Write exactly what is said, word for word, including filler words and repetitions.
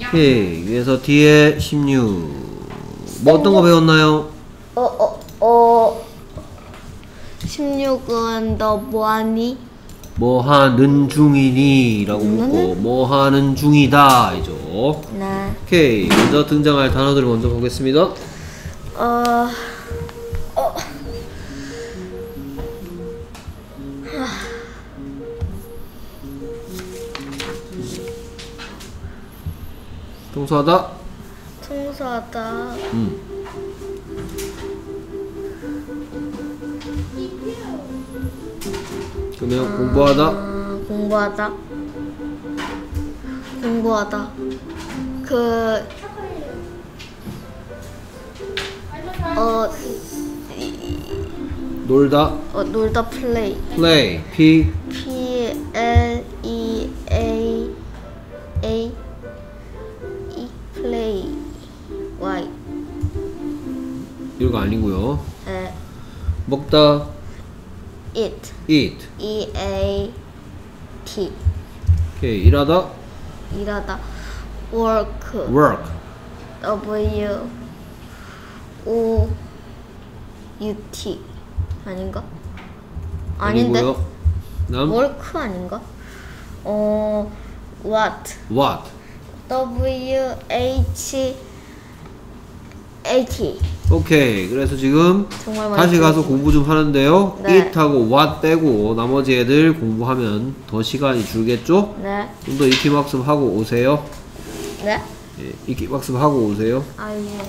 오케이. 그래서 뒤에 십육. 뭐 어떤 거 배웠나요? 어, 어, 어. 십육은 너 뭐하니? 뭐 하는 중이니? 라고 묻고 뭐 하는 중이다 이죠. 네. 오케이. 먼저 등장할 단어들을 먼저 보겠습니다. 어. 어. 동사하다. 청소하다. 음. 그러면 아, 공부하다. 공부하다. 공부하다. 그, 어, 놀다. 어 놀다 플레이. play. P. P L E A A E 플레이. Y. 이거 아니고요. 에. 먹다. Eat. eat. E A T. 오케이. 일하다. 일하다. Work. work. W O U T 아닌가? 아닌데? 아니고요. 다음. Work 아닌가? 어 What? what. W H A T. 오케이. 그래서 지금 정말 많이 다시 가서 들었어요. 공부 좀 하는데요. 네. it하고 what 빼고 나머지 애들 공부하면 더 시간이 줄겠죠? 네. 좀 더 익힘 학습하고 오세요. 네? 예, 익힘 학습하고 오세요. 아이고.